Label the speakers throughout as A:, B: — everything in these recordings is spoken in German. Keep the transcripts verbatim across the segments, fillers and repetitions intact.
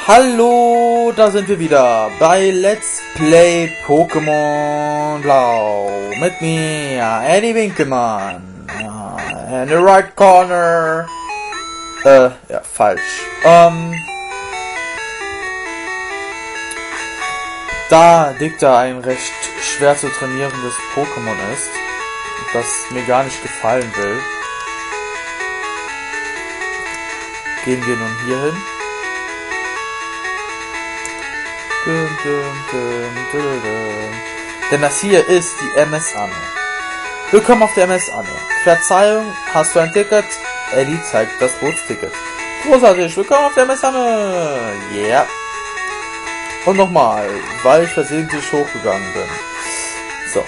A: Hallo, da sind wir wieder bei Let's Play Pokémon Blau mit mir, Eddie Winkelmann. In the right corner. Äh, ja, falsch. Ähm, da Dicta ein recht schwer zu trainierendes Pokémon ist, das mir gar nicht gefallen will, gehen wir nun hier hin. Dum, dum, dum, dum, dum. Denn das hier ist die M S-Anne. Willkommen auf der M S-Anne. Verzeihung, hast du ein Ticket? Eddie zeigt das Bootsticket. Großartig, willkommen auf der M S-Anne. Yeah. Und nochmal, weil ich versehentlich hochgegangen bin. So.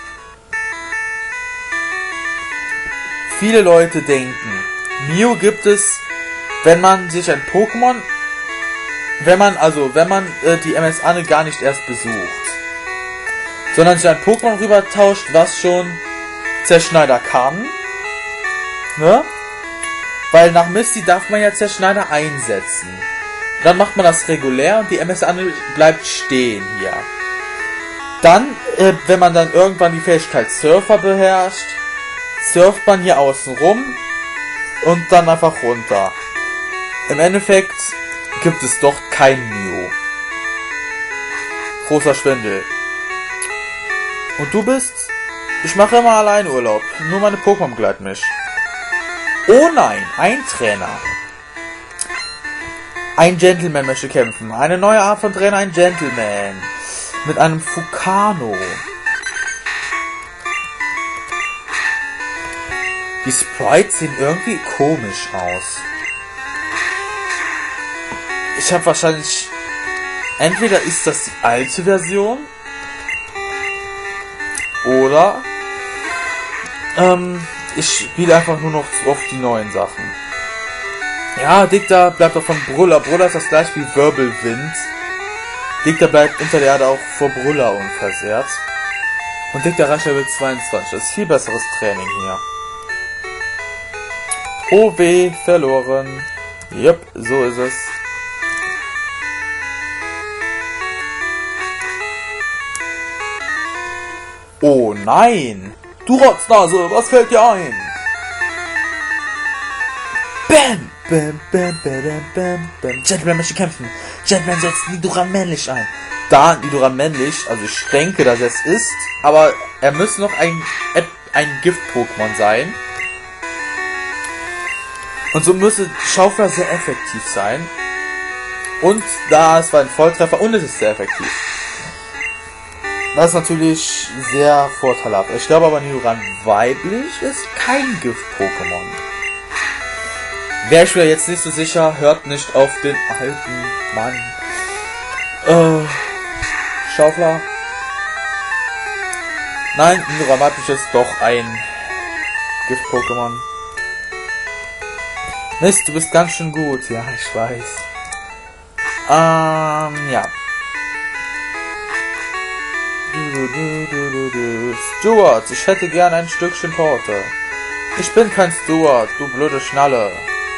A: Viele Leute denken, Mew gibt es, wenn man sich ein Pokémon Wenn man, also, wenn man äh, die M S-Anne gar nicht erst besucht, sondern sich ein Pokémon rübertauscht, was schon Zerschneider kann, ne? Weil nach Misty darf man ja Zerschneider einsetzen. Dann macht man das regulär und die M S-Anne bleibt stehen hier. Dann, äh, wenn man dann irgendwann die Fähigkeit Surfer beherrscht, surft man hier außen rum und dann einfach runter. Im Endeffekt gibt es doch kein Mew. Großer Schwindel. Und du bist? Ich mache immer allein Urlaub. Nur meine Pokémon begleiten mich. Oh nein, ein Trainer. Ein Gentleman möchte kämpfen. Eine neue Art von Trainer, ein Gentleman. Mit einem Fukano. Die Sprites sehen irgendwie komisch aus. Ich habe wahrscheinlich... Entweder ist das die alte Version. Oder... Ähm, ich spiele einfach nur noch auf die neuen Sachen. Ja, Dicta bleibt auch von Brüller. Brüller ist das gleiche wie Wirbelwind. Dicta bleibt unter der Erde auch vor Brüller unversehrt. Und Dicta reicht Level zweiundzwanzig. Das ist viel besseres Training hier. Oh weh, verloren. Jupp, so ist es. Oh nein! Du Rotznase, was fällt dir ein? Bam! Bam, bam, bam, bam, bam. Gentleman möchte kämpfen. Gentleman setzt Nidoran männlich ein. Da Nidoran männlich, also ich denke, dass es ist, aber er müsste noch ein, ein Gift-Pokémon sein. Und so müsste Schaufler sehr effektiv sein. Und da es war ein Volltreffer und es ist sehr effektiv. Das ist natürlich sehr vorteilhaft. Ich glaube aber, Nidoran weiblich ist kein Gift-Pokémon. Wäre ich mir jetzt nicht so sicher, hört nicht auf den alten Mann. Äh, Schaufler. Nein, Nidoran weiblich ist doch ein Gift-Pokémon. Mist, du bist ganz schön gut. Ja, ich weiß. Ähm, ja. Stuart, ich hätte gern ein Stückchen Torte. Ich bin kein Stuart, du blöde Schnalle.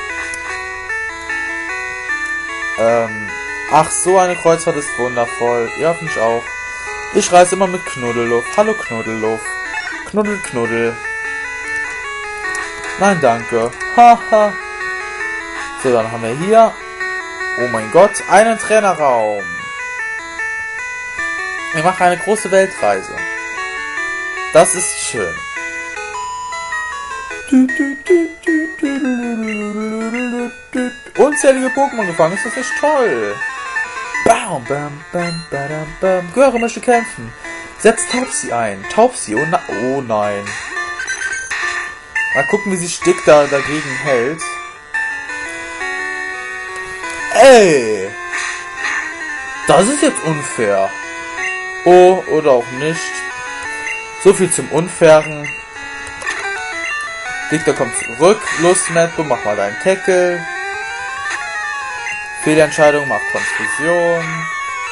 A: Ähm, ach, so eine Kreuzfahrt ist wundervoll. Ihr habt mich auch. Ich reise immer mit Knuddelluft. Hallo Knuddelluft. Knuddel, Knuddel. Nein, danke. Haha. So, dann haben wir hier, oh mein Gott, einen Trainerraum. Wir machen eine große Weltreise. Das ist schön. Unzählige Pokémon gefangen, ist das nicht toll? Bam, bam, bam, bam, bam. Göre möchte kämpfen. Setzt Taubsi ein. Taubsi, oh, na oh nein. Mal gucken, wie sich Dicta dagegen hält. Ey! Das ist jetzt unfair. Oh, oder auch nicht. So viel zum Unfairen. Dicta kommt zurück. Los, Madbo, mach mal deinen Tackle. Fehlentscheidung, macht Konfusion.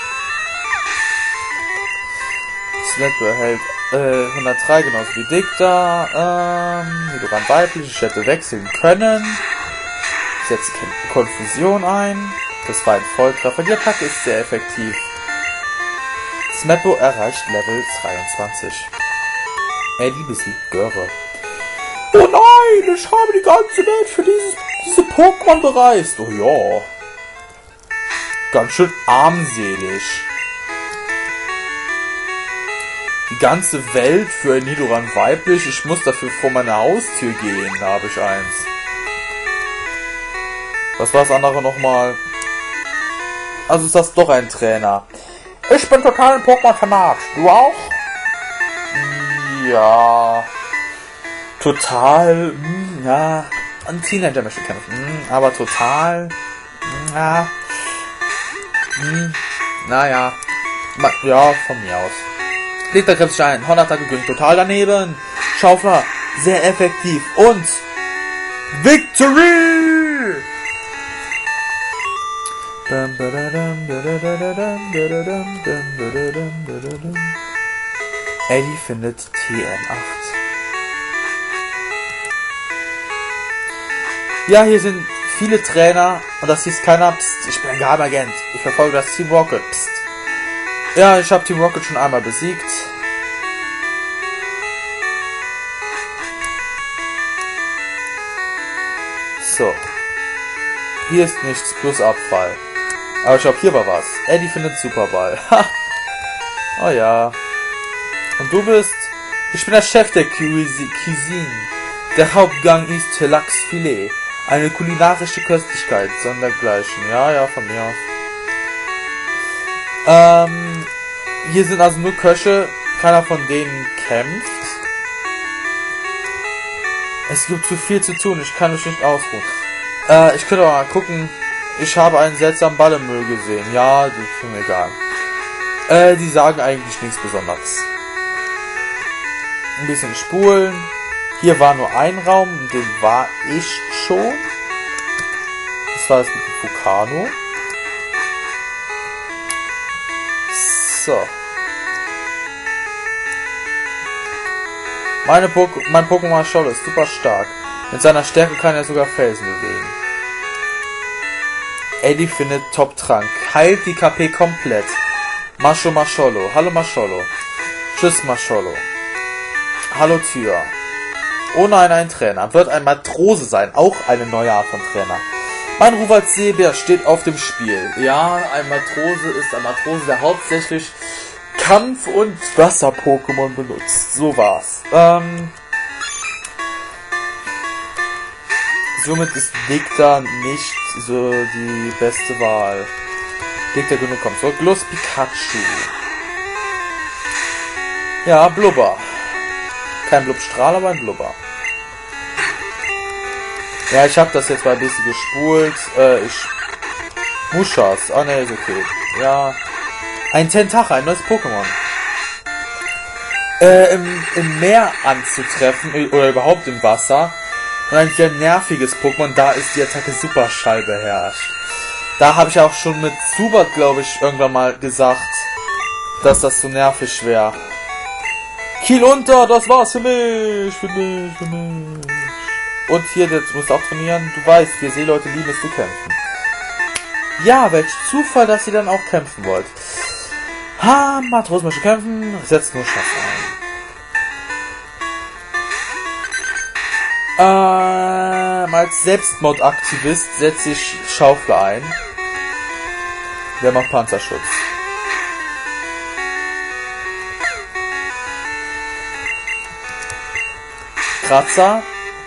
A: Madbo erhält äh, hundertdrei, genauso wie Dicta. Ähm, Nidoran weiblich, ich hätte wechseln können. Ich setze Konfusion ein. Das war ein Volltreffer. Die Attacke ist sehr effektiv. Smetbo erreicht Level zweiundzwanzig. Eddie besiegt Göre. Oh nein, ich habe die ganze Welt für dieses, diese Pokémon bereist. Oh ja. Ganz schön armselig. Die ganze Welt für ein Nidoran weiblich. Ich muss dafür vor meine Haustür gehen. Da habe ich eins. Was war das andere nochmal? Also ist das doch ein Trainer. Ich bin total in Pokémon vernarrt. Du auch? Ja. Total. Mh, ja. Ein Teenager möchte kämpfen. Mh, aber total. Mh, ja. Mh, naja. Ja, von mir aus. Legt der Krebsstein. Hornattacke ging total daneben. Schaufler. Sehr effektiv. Und Victory! Eddie findet T M acht. Ja, hier sind viele Trainer und das hieß keiner. Psst, ich bin ein Geheimagent. Ich verfolge das Team Rocket. Psst. Ja, ich habe Team Rocket schon einmal besiegt. So. Hier ist nichts plus Abfall. Aber ich glaube, hier war was. Eddie findet Superball. Ha! Oh ja. Und du bist? Ich bin der Chef der Cuisine. Der Hauptgang ist Lachsfilet. Eine kulinarische Köstlichkeit, sondergleichen. Ja, ja, von mir aus. Ähm, hier sind also nur Köche. Keiner von denen kämpft. Es gibt zu viel zu tun. Ich kann mich nicht ausruhen. Äh, ich könnte mal gucken. Ich habe einen seltsamen Ball im Müll gesehen. Ja, das ist mir egal. Äh, die sagen eigentlich nichts Besonderes. Ein bisschen spulen. Hier war nur ein Raum, und den war ich schon. Das war das mit dem Vulcano. So. Meine Pok- mein Pokémon Scholl ist super stark. Mit seiner Stärke kann er sogar Felsen bewegen. Eddie findet Top-Trank. Heilt die K P komplett. Mascho Mascholo. Hallo Mascholo. Tschüss Mascholo. Hallo Tür. Oh nein, ein Trainer. Wird ein Matrose sein. Auch eine neue Art von Trainer. Mein Ruf als Seebär steht auf dem Spiel. Ja, ein Matrose ist ein Matrose, der hauptsächlich Kampf- und Wasser-Pokémon benutzt. So war's. Ähm... Somit ist Victor nicht so die beste Wahl. Victor genug kommt zurück. Los, Pikachu. Ja, Blubber. Kein Blubstrahl, aber ein Blubber. Ja, ich habe das jetzt mal ein bisschen gespult. Äh, ich... Muschas. Ah, ne, ist okay. Ja. Ein Tentacher, ein neues Pokémon. Äh, im, im Meer anzutreffen, oder überhaupt im Wasser. Und ein sehr nerviges Pokémon, da ist die Attacke Superschall beherrscht. Da habe ich auch schon mit Zubat, glaube ich, irgendwann mal gesagt, dass das so nervig wäre. Kiel unter, das war's für mich, für mich, für mich. Und hier, jetzt musst du auch trainieren. Du weißt, wir Seeleute lieben es zu kämpfen. Ja, welch Zufall, dass ihr dann auch kämpfen wollt. Ha, Matros möchte kämpfen, setzt nur Schaff ein. Ähm, als Selbstmordaktivist setze ich Schaufler ein. Der macht Panzerschutz. Kratzer.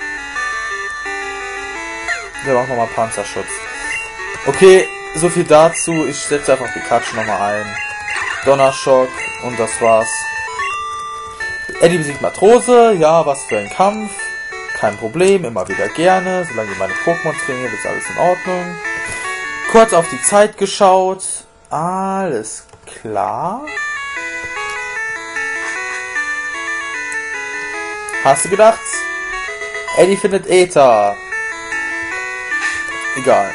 A: Der macht nochmal Panzerschutz. Okay, so viel dazu. Ich setze einfach Pikachu nochmal ein. Donnerschock und das war's. Eddie besiegt Matrose. Ja, was für ein Kampf. Kein Problem, immer wieder gerne. Solange ich meine Pokémon trainiere, ist alles in Ordnung. Kurz auf die Zeit geschaut. Alles klar. Hast du gedacht? Eddie findet Äther. Egal.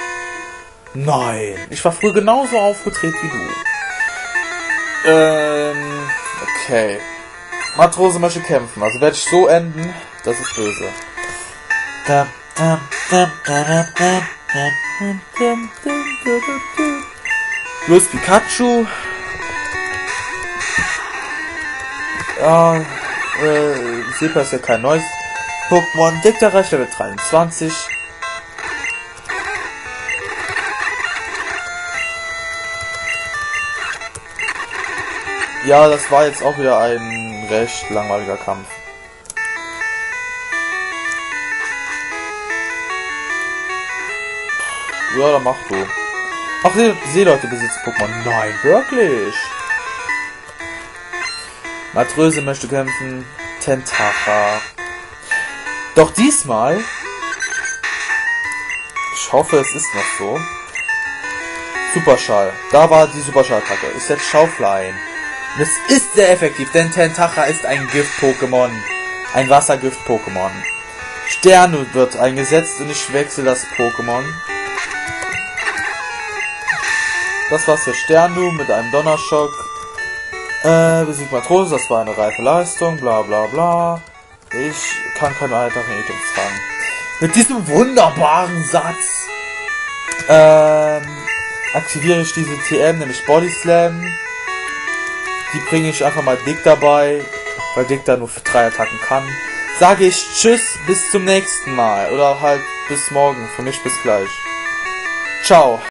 A: Nein, ich war früher genauso aufgedreht wie du. Ähm, okay. Matrose möchte kämpfen, also werde ich so enden. Das ist böse. Da, da, da, da, da, da. Plus Pikachu. Ja, äh, Sepa ist ja kein neues Pokémon. Dektarreich Level dreiundzwanzig. Ja, das war jetzt auch wieder ein recht langweiliger Kampf. Ja, dann mach du. Ach, See Seeleute besitzt Pokémon. Nein, wirklich. Matröse möchte kämpfen. Tentacha. Doch diesmal... Ich hoffe, es ist noch so. Superschall. Da war die Superschall-Attacke. Ist jetzt Schauflein. Und es ist sehr effektiv, denn Tentacha ist ein Gift-Pokémon. Ein Wassergift-Pokémon. Sternu wird eingesetzt und ich wechsle das Pokémon. Das war's für Sternu mit einem Donnerschock. Äh, besiegt Matrose, das war eine reife Leistung, bla bla bla. Ich kann keine weiteren Items fangen. Mit diesem wunderbaren Satz ähm, aktiviere ich diese T M, nämlich Body Slam. Die bringe ich einfach mal Dick dabei, weil Dick da nur für drei Attacken kann. Sage ich Tschüss, bis zum nächsten Mal. Oder halt bis morgen. Für mich bis gleich. Ciao.